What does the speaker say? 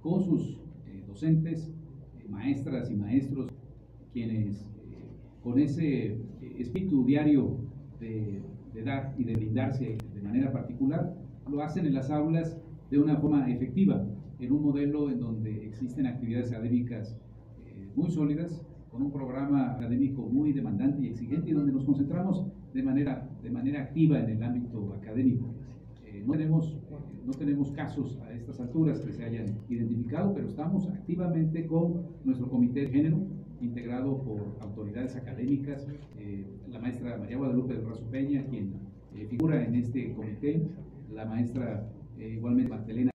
con sus docentes, maestras y maestros, quienes con ese espíritu diario de dar y de brindarse de manera particular, lo hacen en las aulas de una forma efectiva, en un modelo en donde existen actividades académicas muy sólidas, con un programa académico muy demandante y exigente, y donde nos concentramos de manera activa en el ámbito académico. No tenemos casos a estas alturas que se hayan identificado, pero estamos activamente con nuestro comité de género, integrado por autoridades académicas, la maestra María Guadalupe del Razo Peña, quien figura en este comité, la maestra igualmente Magdalena